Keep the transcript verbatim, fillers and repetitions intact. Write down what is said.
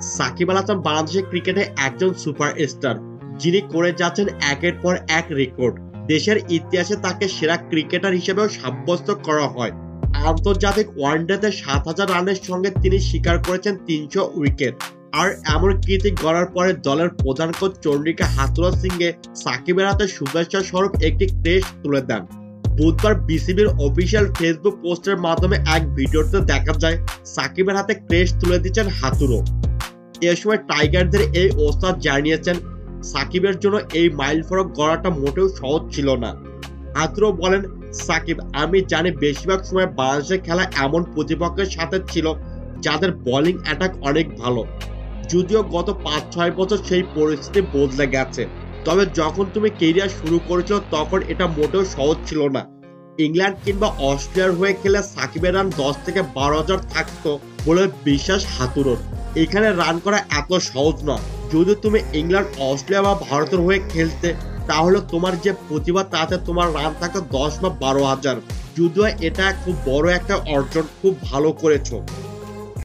সাকিব আল হাসান বাংলাদেশের ক্রিকেটে একজন সুপারস্টার, যিনি করে যাচ্ছেন একের পর এক রেকর্ড। দেশের ইতিহাসে তাকে সেরা ক্রিকেটার হিসেবেও সাব্যস্ত করা হয়। আন্তর্জাতিক ওয়ানডেতে সাত হাজার রানের সঙ্গে তিনি শিকার করেছেন তিনশো উইকেট। আর এমন কীর্তি গড়ার পরে দলের প্রধান কোচ চন্ডিকা হাথুরুসিংহে সিংহে সাকিবের হাতে শুভেচ্ছা স্বরূপ একটি ক্রেস্ট তুলে দেন। বুধবার বিসিবির অফিসিয়াল ফেসবুক পোস্টের মাধ্যমে এক ভিডিওতে দেখা যায় সাকিবের হাতে ক্রেস্ট তুলে দিচ্ছেন হাথুরু। এ সময় টাইগারদের এই ওস্তাদ জানিয়েছেন, সাকিবের জন্য এই মাইল ফলক গড়াটা মোটেও সহজ ছিল না। হাথুরু বলেন, সাকিব, আমি জানি বেশিরভাগ সময় বাংলাদেশের খেলা এমন প্রতিপক্ষের সাথে ছিল যাদের বোলিং অ্যাটাক অনেক ভালো। যদিও গত পাঁচ ছয় বছর সেই পরিস্থিতি বদলে গেছে, তবে যখন তুমি কেরিয়ার শুরু করেছিল তখন এটা মোটেও সহজ ছিল না। ইংল্যান্ড কিংবা অস্ট্রেলিয়ার হয়ে খেলে সাকিবের রান দশ থেকে বারো হাজার থাকতো বলে বিশ্বাস হাথুরুর। এখানে রান করা এত সহজ নয়। যদি তুমি ইংল্যান্ড, অস্ট্রেলিয়া বা ভারতের হয়ে খেলতে, তাহলে তোমার যে প্রতিভা তাতে তোমার রান থাকতো দশ বা বারো হাজার। যদিও এটা খুব বড় একটা অর্জন, খুব ভালো করেছো।